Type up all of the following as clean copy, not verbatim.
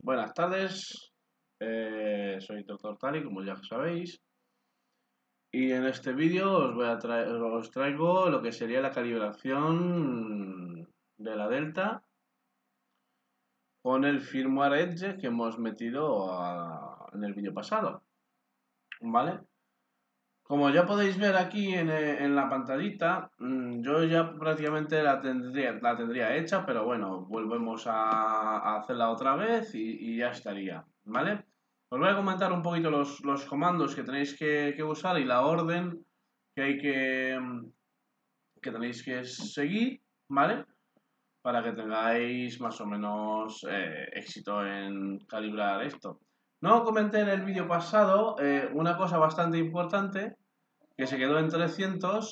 Buenas tardes, soy Doctor Tali, como ya sabéis, y en este vídeo os traigo lo que sería la calibración de la Delta con el firmware Edge que hemos metido en el vídeo pasado, ¿vale? Como ya podéis ver aquí en la pantallita, yo ya prácticamente la tendría hecha, pero bueno, volvemos a hacerla otra vez y ya estaría, ¿vale? Os voy a comentar un poquito los comandos que tenéis que usar y la orden que hay que tenéis que seguir, ¿vale? Para que tengáis más o menos éxito en calibrar esto. No comenté en el vídeo pasado una cosa bastante importante que se quedó en 300,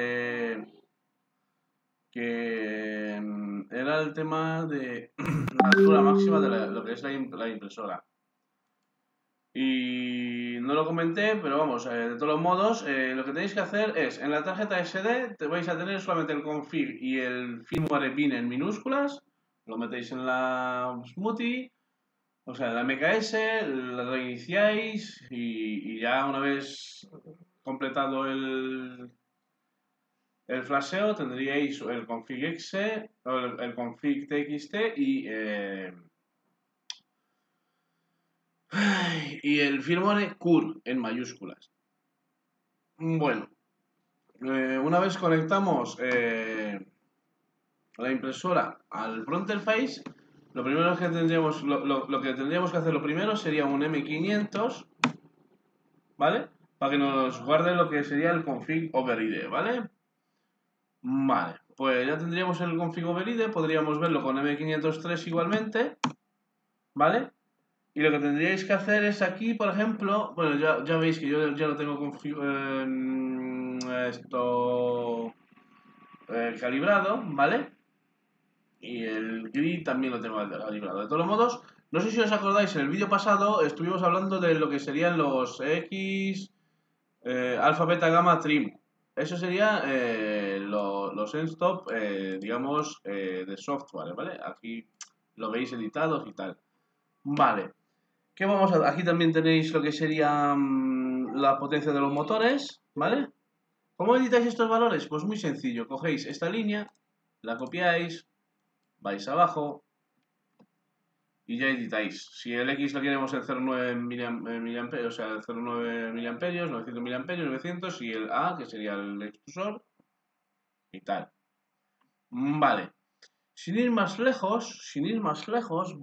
que era el tema de la altura máxima de lo que es la impresora. Y no lo comenté, pero vamos, de todos modos, lo que tenéis que hacer es, en la tarjeta SD te vais a tener solamente el config y el firmware bin en minúsculas, lo metéis en la smoothie, o sea, en la MKS, la reiniciáis y ya una vez completado el flasheo tendríais el config exe, el config txt y el firmware cur en mayúsculas. Bueno, una vez conectamos la impresora al frontal face, lo primero que tendríamos, lo que tendríamos que hacer lo primero sería un M500, ¿vale? Para que nos guarde lo que sería el config override, ¿vale? Vale, pues ya tendríamos el config override, podríamos verlo con M503 igualmente, ¿vale? Y lo que tendríais que hacer es aquí, por ejemplo, bueno, ya veis que yo ya lo tengo calibrado, ¿vale? Y el grid también lo tengo calibrado. De todos modos, no sé si os acordáis, en el vídeo pasado estuvimos hablando de lo que serían los X, alfa, beta, gamma, trim. Eso sería los end-stop, digamos, de software, ¿vale? Aquí lo veis editados y tal. Vale. ¿Qué vamos a...? Aquí también tenéis lo que sería la potencia de los motores, ¿vale? ¿Cómo editáis estos valores? Pues muy sencillo. Cogéis esta línea, la copiáis, vais abajo y ya editáis. Si el X lo queremos en 0,9 miliamperios, o sea, 0,9 miliamperios, 900 miliamperios, 900, y el A, que sería el extrusor, y tal. Vale. Sin ir más lejos,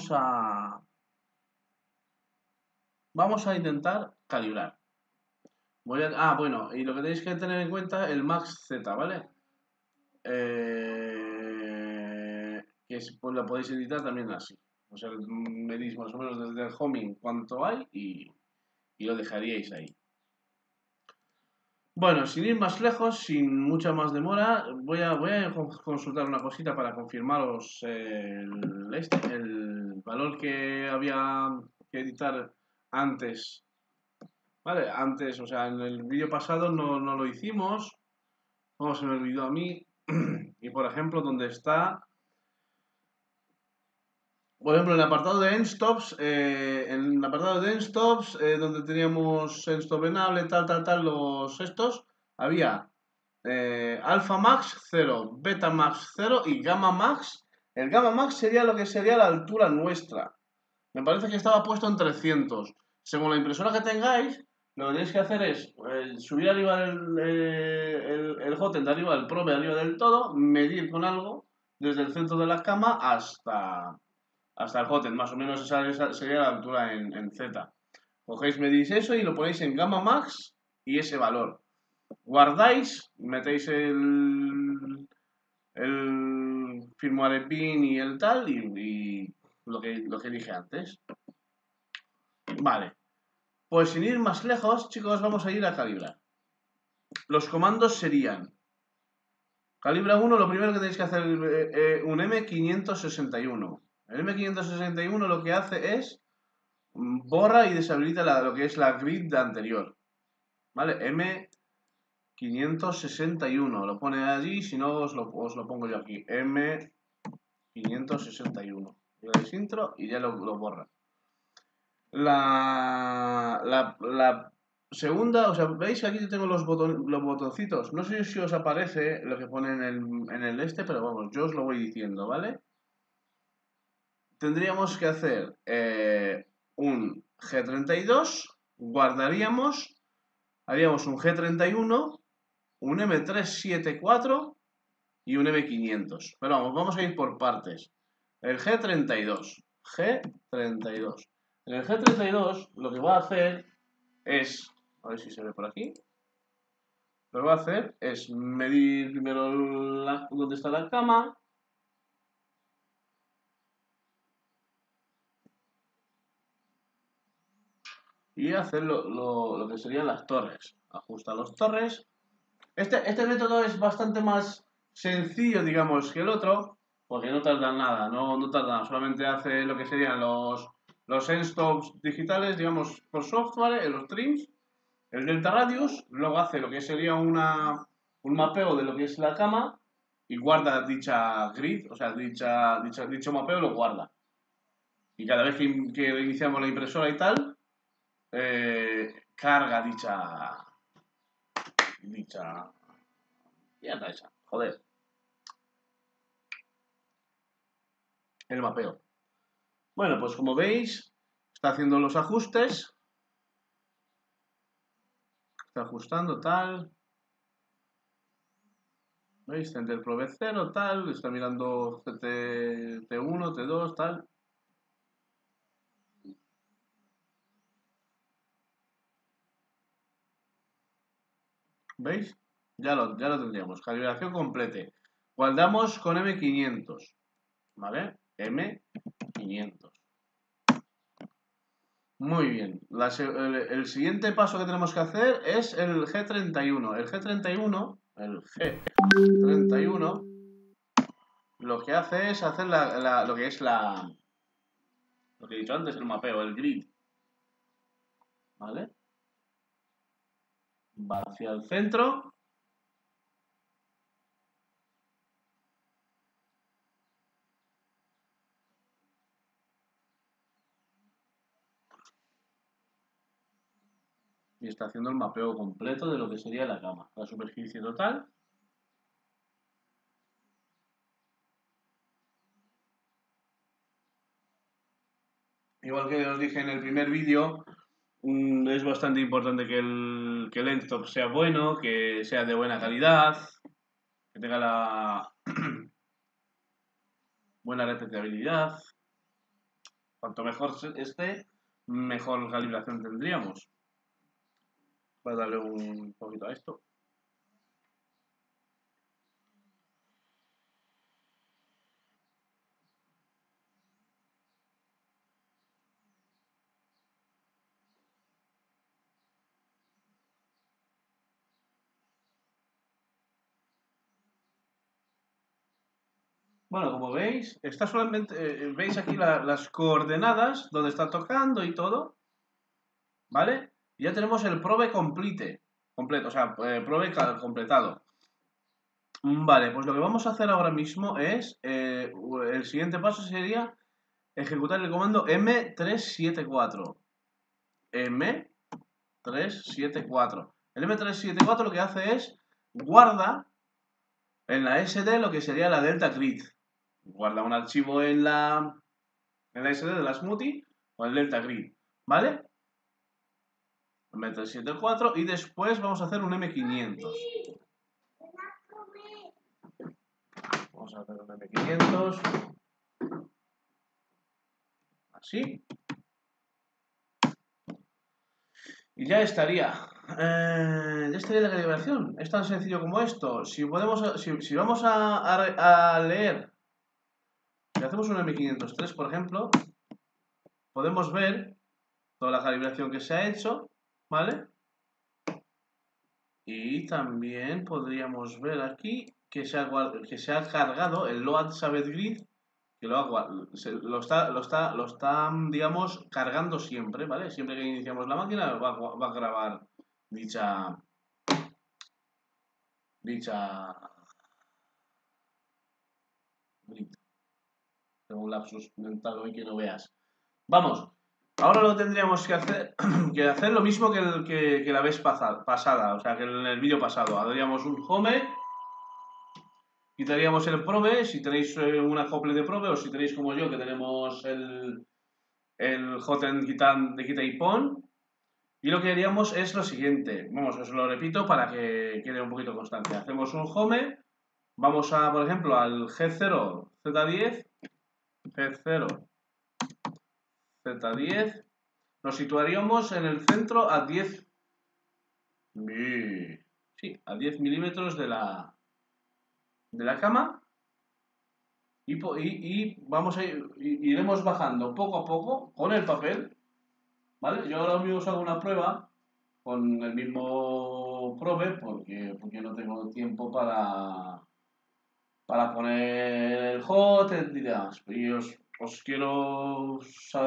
vamos a intentar calibrar. Bueno, y lo que tenéis que tener en cuenta, el max Z, ¿vale? Pues lo podéis editar también así. O sea, medís más o menos desde el homing cuánto hay y lo dejaríais ahí. Bueno, sin ir más lejos, sin mucha más demora, voy a consultar una cosita para confirmaros el valor que había que editar antes. Vale, antes, o sea, en el vídeo pasado no lo hicimos. Como se me olvidó a mí. Y por ejemplo, donde está, por ejemplo, en el apartado de endstops, donde teníamos endstop enable, tal, había alpha max 0, beta max 0 y gamma max. El gamma max sería lo que sería la altura nuestra. Me parece que estaba puesto en 300. Según la impresora que tengáis, lo que tenéis que hacer es subir arriba el hotend de arriba, el probe arriba del todo, medir con algo desde el centro de la cama hasta el hotend. Más o menos esa sería la altura en Z. Cogéis, medís eso y lo ponéis en gamma max y ese valor. Guardáis, metéis el firmware bin y el tal y lo que dije antes. Vale, pues sin ir más lejos, chicos, vamos a ir a calibrar. Los comandos serían: calibra 1, lo primero que tenéis que hacer es un M561. El M561 lo que hace es borra y deshabilita lo que es la grid anterior. ¿Vale? M561. Lo pone allí, si no os lo pongo yo aquí. M561. le dais intro y ya lo borra. La segunda, o sea, veis que aquí tengo los botoncitos. No sé si os aparece lo que pone en el este, pero vamos, yo os lo voy diciendo, ¿vale? Tendríamos que hacer un G32, guardaríamos, haríamos un G31, un M374 y un M500. Pero vamos a ir por partes. El G32. G32. En el G32 lo que voy a hacer es, a ver si se ve por aquí, lo que voy a hacer es medir primero dónde está la cama. Y hacer lo que serían las torres. Ajusta los torres. Este método es bastante más sencillo, digamos, que el otro, porque no tarda nada, no tarda nada, solamente hace lo que serían los endstops digitales, digamos, por software, en los trims, el delta radius, luego hace lo que sería un mapeo de lo que es la cama y guarda dicha grid, o sea, dicho mapeo lo guarda. Y cada vez que iniciamos la impresora y tal, carga dicha mierda esa, joder, el mapeo. Bueno, pues como veis, está haciendo los ajustes, está ajustando tal, ¿veis? Center Pro V0 tal, está mirando T1, T2 tal. ¿Veis? Ya lo tendríamos. Calibración complete. Guardamos con M500. ¿Vale? M500. Muy bien. El siguiente paso que tenemos que hacer es el G31. El G31 lo que hace es hacer lo que es lo que he dicho antes, el mapeo, el grid. ¿Vale? Va hacia el centro. Y está haciendo el mapeo completo de lo que sería la cama. La superficie total. Igual que os dije en el primer vídeo, es bastante importante que el endstop sea bueno, que sea de buena calidad, que tenga la buena repetibilidad. Cuanto mejor esté, mejor calibración tendríamos. Voy a darle un poquito a esto. Bueno, como veis, está solamente, veis aquí las coordenadas donde está tocando y todo, ¿vale? Y ya tenemos el probe completo, o sea, probe completado. Vale, pues lo que vamos a hacer ahora mismo es, el siguiente paso sería ejecutar el comando M374. M374. El M374 lo que hace es guarda en la SD lo que sería la Delta Grid. Guarda un archivo en la SD de la Smoothie o el Delta Grid, ¿vale? M374 y después vamos a hacer un M500. Vamos a hacer un M500. Así. Y ya estaría. Ya estaría la calibración. Es tan sencillo como esto. Si vamos a leer, si hacemos un M503, por ejemplo, podemos ver toda la calibración que se ha hecho, ¿vale? Y también podríamos ver aquí que se ha cargado el Load Saved Grid, que lo está, digamos, cargando siempre, ¿vale? Siempre que iniciamos la máquina va a grabar dicha grid. Tengo un lapsus mental hoy que no veas. Vamos, ahora lo tendríamos que hacer lo mismo que la vez pasada, o sea, que en el vídeo pasado. Haríamos un home, quitaríamos el probe, si tenéis un acople de probe, o si tenéis como yo, que tenemos el hotend de quita y pon. Y lo que haríamos es lo siguiente, vamos, os lo repito para que quede un poquito constante. Hacemos un home, vamos a, por ejemplo, al G0, Z10, G0, Z10, nos situaríamos en el centro a 10, sí, a 10 milímetros de la cama y vamos a iremos bajando poco a poco con el papel, ¿vale? Yo ahora mismo os hago una prueba con el mismo probe porque no tengo tiempo para poner el hot y demás. Y os quiero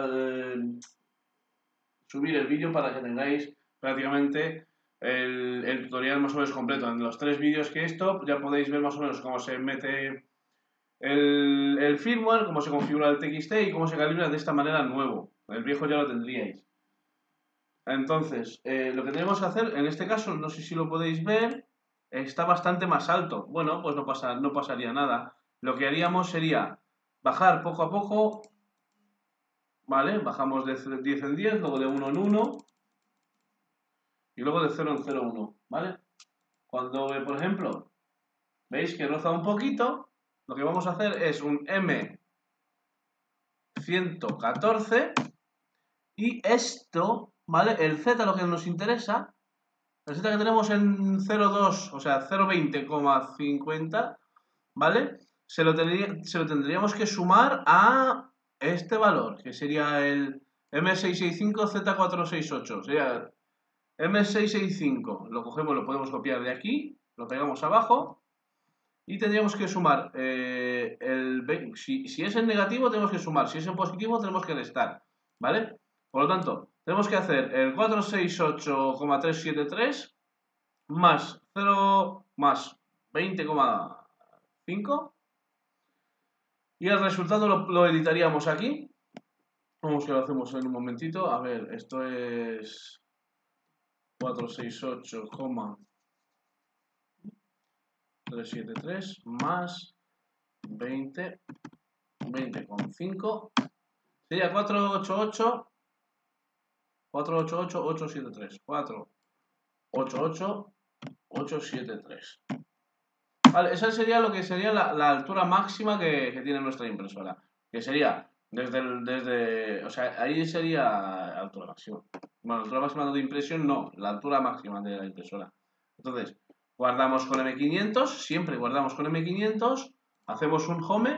subir el vídeo para que tengáis prácticamente el tutorial más o menos completo. En los 3 vídeos que ya podéis ver más o menos cómo se mete el firmware, cómo se configura el TXT y cómo se calibra de esta manera nuevo. El viejo ya lo tendríais. Entonces, lo que tenemos que hacer, en este caso, no sé si lo podéis ver, está bastante más alto. Bueno, pues no pasaría nada. Lo que haríamos sería bajar poco a poco, ¿vale? Bajamos de 10 en 10, luego de 1 en 1 y luego de 0 en 0,1, ¿vale? Cuando, por ejemplo, veis que roza un poquito, lo que vamos a hacer es un M114 y esto, ¿vale? El Z, lo que nos interesa, el Z que tenemos en 0,2, o sea, 0,20,50, ¿vale? Se lo tendríamos que sumar a este valor, que sería el M665Z468. Sería M665. Lo cogemos, lo podemos copiar de aquí, lo pegamos abajo y tendríamos que sumar si es en negativo tenemos que sumar, si es en positivo tenemos que restar, ¿vale? Por lo tanto, tenemos que hacer el 468,373 más 0 más 20,5 y el resultado lo editaríamos aquí. Vamos que lo hacemos en un momentito. A ver, esto es 468,373 más 20,5 sería 488,873. 488,873. Vale, esa sería lo que sería la altura máxima que tiene nuestra impresora. Que sería o sea, ahí sería altura máxima. Bueno, la altura máxima de impresión no, la altura máxima de la impresora. Entonces, guardamos con M500, siempre guardamos con M500, hacemos un home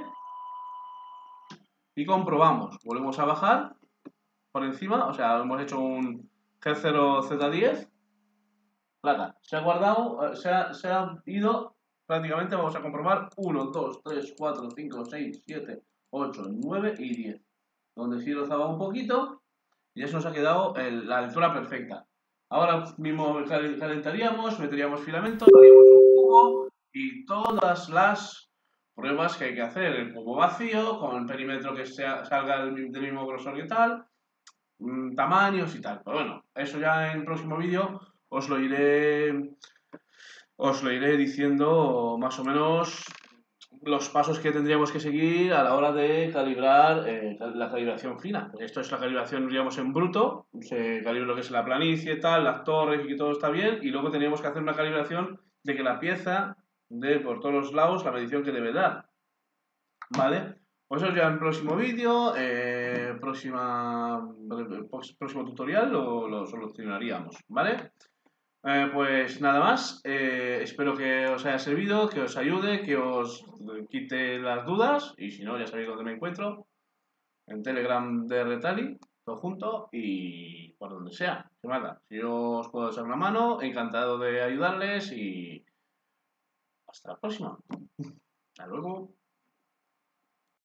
y comprobamos. Volvemos a bajar por encima, o sea, hemos hecho un G0Z10. Plata, se ha guardado, se ha ido prácticamente, vamos a comprobar, 1, 2, 3, 4, 5, 6, 7, 8, 9 y 10. Donde sí rozaba un poquito y eso nos ha quedado la altura perfecta. Ahora mismo calentaríamos, meteríamos filamento, haríamos un cubo y todas las pruebas que hay que hacer. El cubo vacío, con el perímetro que salga del mismo grosor que tal, tamaños y tal. Pero bueno, eso ya en el próximo vídeo os lo iré diciendo más o menos los pasos que tendríamos que seguir a la hora de calibrar la calibración fina. Esto es la calibración, digamos, en bruto, se calibra lo que es la planicie, tal, las torres y que todo está bien, y luego tendríamos que hacer una calibración de que la pieza dé por todos los lados la medición que debe dar. ¿Vale? Pues eso ya en el próximo vídeo, próximo tutorial lo solucionaríamos, ¿vale? Pues nada más, espero que os haya servido, que os ayude, que os quite las dudas y si no ya sabéis dónde me encuentro, en Telegram de Retali, todo junto y por donde sea, se manda. Si yo os puedo echar una mano, encantado de ayudarles y hasta la próxima. Hasta luego.